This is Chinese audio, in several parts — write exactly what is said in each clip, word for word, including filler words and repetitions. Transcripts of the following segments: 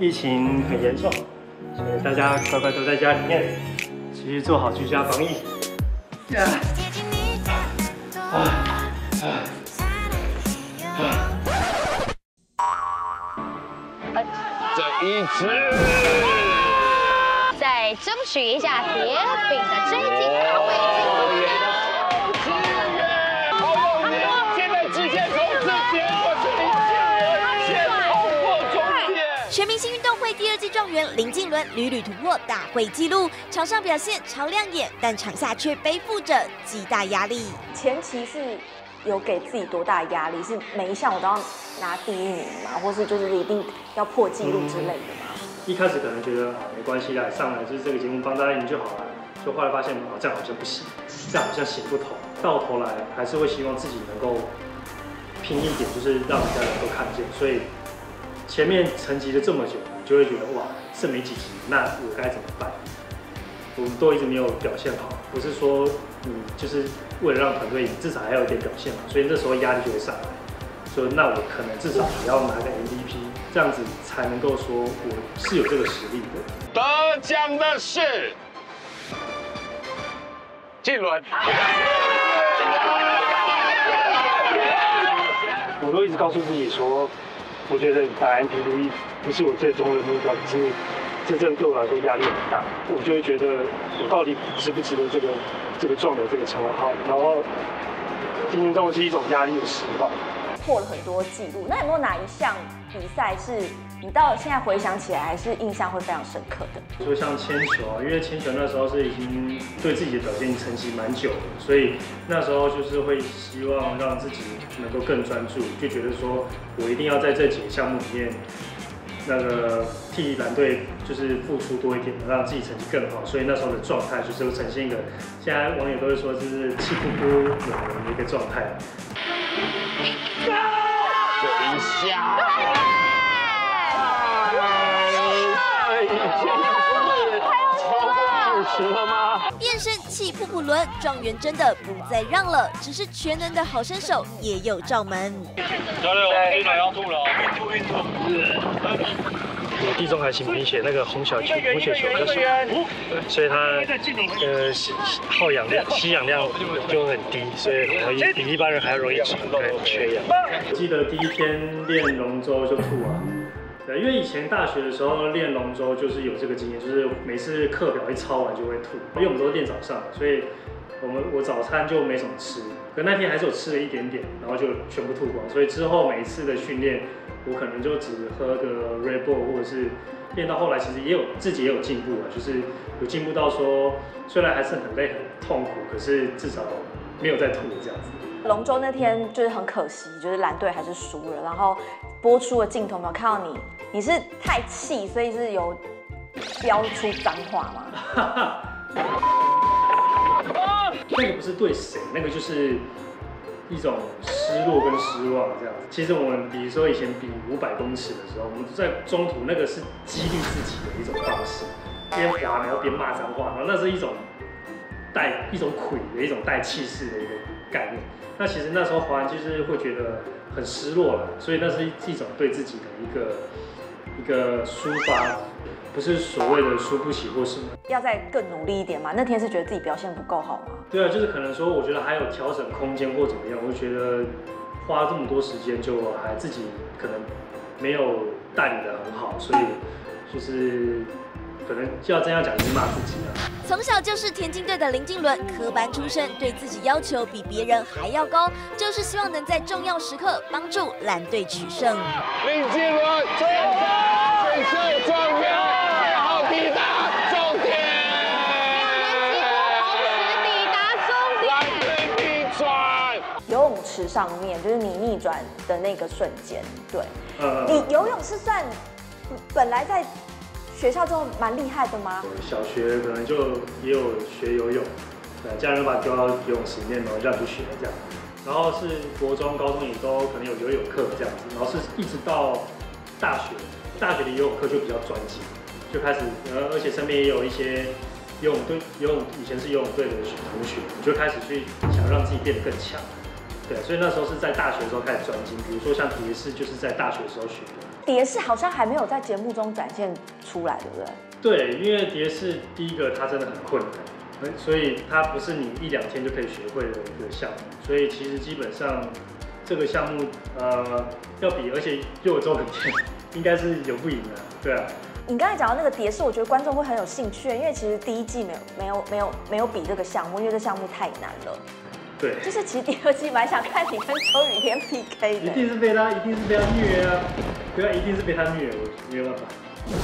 疫情很严重，所以大家乖乖都在家里面，继续做好居家防疫。呀，啊啊啊！ 这一只， 再争取一下铁饼的这一季大会纪录。 全明星运动会第二季状元林靖伦屡屡突破大会纪录，场上表现超亮眼，但场下却背负着极大压力。 前期是有给自己多大压力？是每一项我都要拿第一名嘛，或是就是一定要破纪录之类的吗？ 一开始可能觉得啊没关系啦，上来就是这个节目帮大家赢就好了，就后来发现啊这样好像不行，这样好像行不通，到头来还是会希望自己能够拼一点，就是让人家能够看见，所以。 前面沉寂了这么久，你就会觉得哇，剩没几集，那我该怎么办？我们都一直没有表现好，不是说你就是为了让团队赢，至少还有一点表现嘛，所以那时候压力就会上来。所以那我可能至少也要拿个 M V P， 这样子才能够说我是有这个实力的。 得奖的是靖伦。 我都一直告诉自己说。 我觉得打 M V P 不是我最终的目标，可是这真的对我来说压力很大。我就会觉得我到底值不值得这个这个状元这个称号？然后今天中是一种压力的释放。 破了很多纪录，那有没有哪一项比赛是你到现在回想起来还是印象会非常深刻的？ 说像铅球啊，因为铅球那时候是已经对自己的表现成绩蛮久了，所以那时候就是会希望让自己能够更专注，就觉得说我一定要在这几个项目里面，那个替蓝队就是付出多一点，让自己成绩更好。所以那时候的状态就是会呈现一个，现在网友都会说就是气呼呼有人的一个状态。 这一下。 十了吗？ 变身气噗噗轮，状元真的不再让了，只是全能的好身手也有罩门。 教练，我运动要吐了，运吐运吐。 我地中海型贫血，那个红小球、红血球比较少，所以它呃耗氧量、吸氧量就很低，所以比比一般人还要容易喘跟缺氧。记得第一天练龙舟就吐啊。 对，因为以前大学的时候练龙舟就是有这个经验，就是每次课表一抄完就会吐，因为我们都是练早上，所以我们我早餐就没什么吃，可那天还是有吃了一点点，然后就全部吐光，所以之后每一次的训练，我可能就只喝个 Red Bull， 或者是练到后来其实也有自己也有进步啊，就是有进步到说虽然还是很累很痛苦，可是至少没有再吐这样子。 龙舟那天就是很可惜，就是蓝队还是输了。然后播出的镜头没有看到你，你是太气，所以是有飙出脏话吗？ 那个不是对谁，那个就是一种失落跟失望这样子。其实我们比如说以前比五百公尺的时候，我们在中途那个是激励自己的一种方式，边滑然后边骂脏话，然后那是一种带一种魁的一种带气势的一个概念。 那其实那时候滑完就是会觉得很失落了，所以那是一种对自己的一个一个抒发，不是所谓的输不起或什么。 要再更努力一点嘛？那天是觉得自己表现不够好吗？ 对啊，就是可能说我觉得还有调整空间或怎么样，我就觉得花这么多时间就还自己可能没有带领得很好，所以就是可能要这样讲就是骂自己啊。 从小就是田径队的林靖伦，科班出身，对自己要求比别人还要高，就是希望能在重要时刻帮助蓝队取胜。 林靖伦最后最胜状元，最后抵达终点， 同时抵达终点， 蓝队逆转。 游泳池上面就是你逆转的那个瞬间，对， 呃， 你游泳是算本来在。 学校就蛮厉害的吗？ 小学可能就也有学游泳，对，家人把丢到游泳池里面，然后让去学这样。然后是国中、高中也都可能有游泳课这样子，然后是一直到大学，大学的游泳课就比较专精，就开始，呃，而且身边也有一些游泳队、游泳以前是游泳队的同学，你就开始去想让自己变得更强。 对，所以那时候是在大学的时候开始专精，比如说像蝶式，就是在大学的时候学的。 蝶式好像还没有在节目中展现出来，对不对？ 对，因为蝶式第一个它真的很困难，所以它不是你一两天就可以学会的一个项目，所以其实基本上这个项目呃要比，而且又有周很天，应该是有不赢的，对啊。 你刚才讲到那个蝶式，我觉得观众会很有兴趣，因为其实第一季没有没有没有没有比这个项目，因为这项目太难了。 对， 就是其实第二季蛮想看你跟邱雨天 P K 的。 一定是被他，一定是被他虐啊！对啊，一定是被他虐，我没有办法。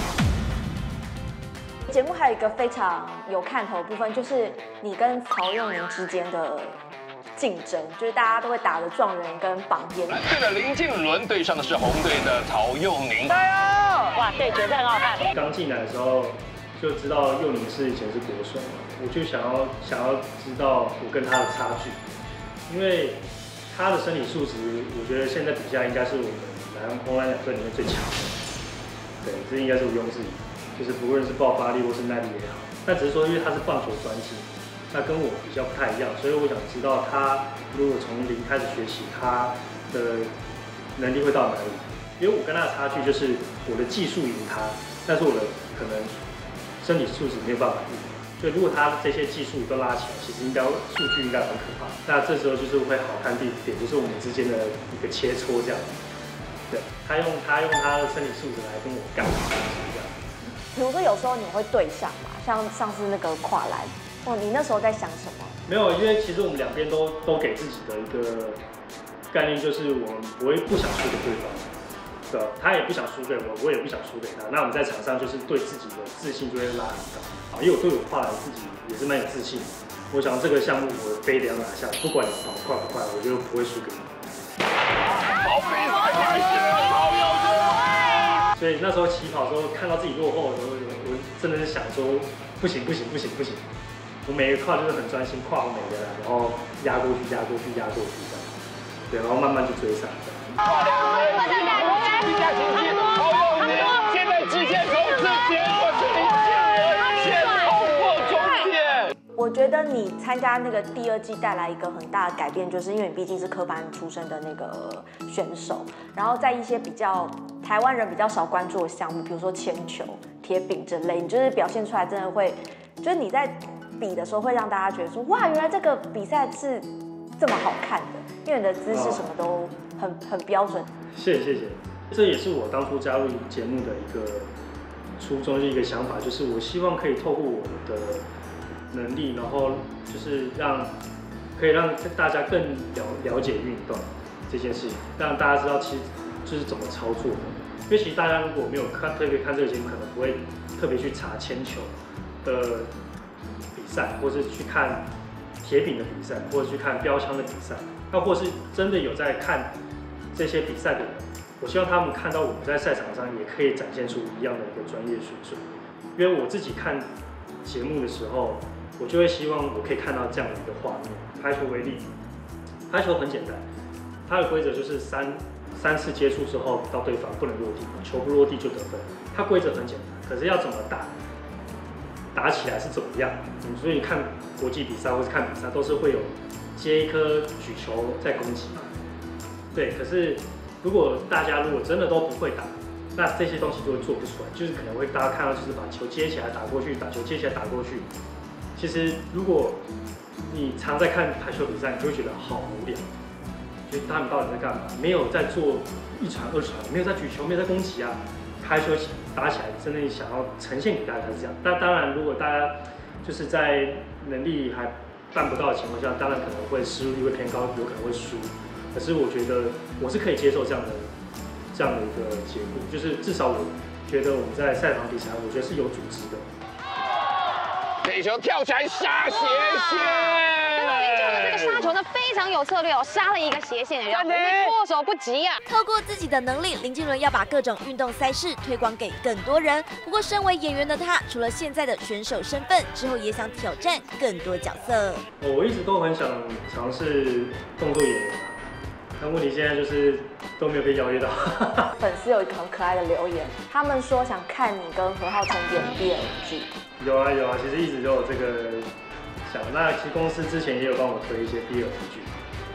节目还有一个非常有看头的部分，就是你跟曹佑宁之间的竞争，就是大家都会打的状元跟榜眼。 蓝队的林靖伦对上的是红队的曹佑宁。加油！ 哇，对，决赛很好看。 刚进来的时候就知道佑宁是以前是国手嘛，我就想要想要知道我跟他的差距，因为他的身体素质，我觉得现在比赛应该是我们蓝红蓝两队里面最强的。对，这应该是毋庸置疑。就是不论是爆发力或是耐力也好，但只是说因为他是棒球专精，那跟我比较不太一样，所以我想知道他如果从零开始学习，他的能力会到哪里？因为我跟他的差距就是我的技术赢他，但是我的可能身体素质没有办法赢。所以如果他这些技术都拉起来，其实应该数据应该很可怕。那这时候就是会好看的一点，就是我们之间的一个切磋这样。对，他用他用他的身体素质来跟我干，这样。 比如说有时候你会对上嘛，像上次那个跨栏，哦，你那时候在想什么？ 没有，因为其实我们两边都都给自己的一个概念，就是我们不会不想输给对方，对吧？他也不想输给我，我也不想输给他。那我们在场上就是对自己的自信就会拉很高。啊，因为我对我跨栏自己也是蛮有自信的。我想这个项目我非得要拿下，不管你跑快不快，我就不会输给你。 好比赛开始了，曹佑宁。 所以那时候起跑的时候，看到自己落后的时候，我真的是想说，不行不行不行不行！我每一个跨就是很专心跨我每个栏，然后压过去压过去压过去这样，对，然后慢慢就追上。 跨两队，一下前进，曹佑宁现在直接从这边过去林靖伦，先通过终点。 我觉得你参加那个第二季带来一个很大的改变，就是因为你毕竟是科班出身的那个选手，然后在一些比较台湾人比较少关注的项目，比如说铅球、铁饼这类，你就是表现出来真的会，就是你在比的时候会让大家觉得说，哇，原来这个比赛是这么好看的，因为你的姿势什么都很很标准。 谢谢谢谢，这也是我当初加入节目的一个初衷，一个想法，就是我希望可以透过我的能力，然后就是让可以让大家更了了解运动这件事情，让大家知道其实就是怎么操作的。因为其实大家如果没有看特别看这个节目，可能不会特别去查铅球的比赛，或是去看铁饼的比赛，或者去看标枪的比赛，那或是真的有在看这些比赛的人，我希望他们看到我们在赛场上也可以展现出一样的一个专业水准。因为我自己看节目的时候，我就会希望我可以看到这样的一个画面。排球为例，排球很简单，它的规则就是三三次接触之后到对方不能落地，球不落地就得分。它规则很简单，可是要怎么打，打起来是怎么样？所以你看国际比赛或是看比赛，都是会有接一颗举球在攻击嘛。对，可是如果大家如果真的都不会打，那这些东西就会做不出来。就是可能会大家看到就是把球接起来打过去，打球接起来打过去。其实如果你常在看排球比赛，你就会觉得好无聊，就是他们到底在干嘛？没有在做一传二传，没有在举球，没有在攻击啊。排球打起来，真的想要呈现给大家是这样。但当然，如果大家就是在能力还办不到的情况下，当然可能会失误率会偏高，有可能会输。可是我觉得我是可以接受这样的这样的一个结果，就是至少我觉得我们在赛场比赛，我觉得是有组织的。 这球跳起来杀斜线， 林靖伦这个杀球呢非常有策略哦，杀了一个斜线，让对面措手不及啊。 透过自己的能力，林靖伦要把各种运动赛事推广给更多人。不过，身为演员的他，除了现在的选手身份，之后也想挑战更多角色。 我一直都很想尝试动作演员啊，但问题现在就是都没有被邀约到。 粉丝有一个很可爱的留言，他们说想看你跟何浩晨演 B L 剧。 有啊有啊，其实一直都有这个想。那其实公司之前也有帮我推一些 B L 剧，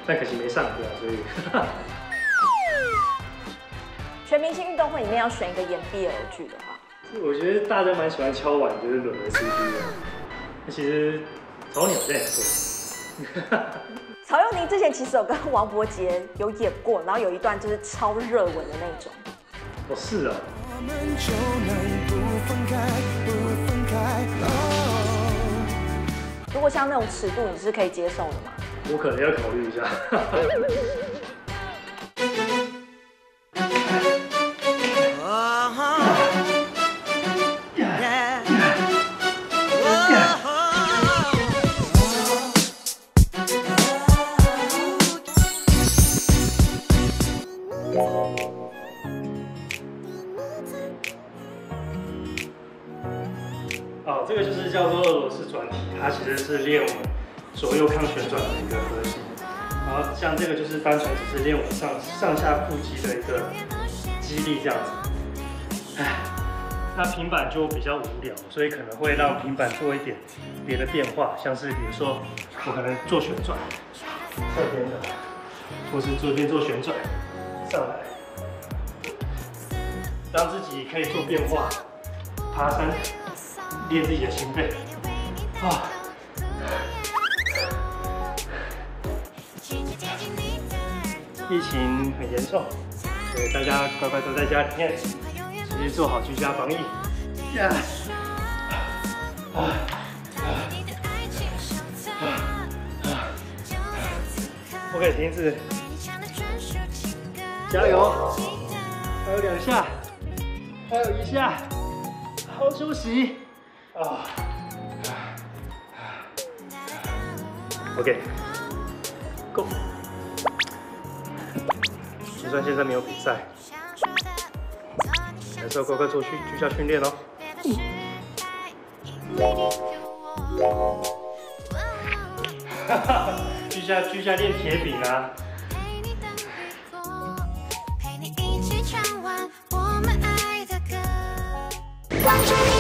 但可惜没上，对啊，所以。 全明星运动会里面要选一个演 B L 剧的话， 我觉得大家蛮喜欢敲碗，就是轮回 C P 的。那其实曹你好像也不曹佑宁之前其实有跟王柏杰有演过，然后有一段就是超热吻的那种。 哦，是啊。 如果像那种尺度，你是可以接受的吗？ 我可能要考虑一下。哦，这个就是叫做俄罗斯转体，它其实是练我们左右抗旋转的一个核心。然后像这个就是单纯只是练我们上上下腹肌的一个肌力这样子。哎，那平板就比较无聊，所以可能会让平板做一点别的变化，像是比如说我可能做旋转，侧边的，或是左边做旋转上来，让自己可以做变化，爬山。练自己的心肺啊！疫情很严重，所以大家乖乖都在家里面，持续做好居家防疫。呀！啊！不可以停止，加油！还有两下，还有一下，好好休息。啊 ，OK， Go。就算现在没有比赛，还是要乖乖做居居家训练哦。哈哈，居家居家练铁饼啊。 关注。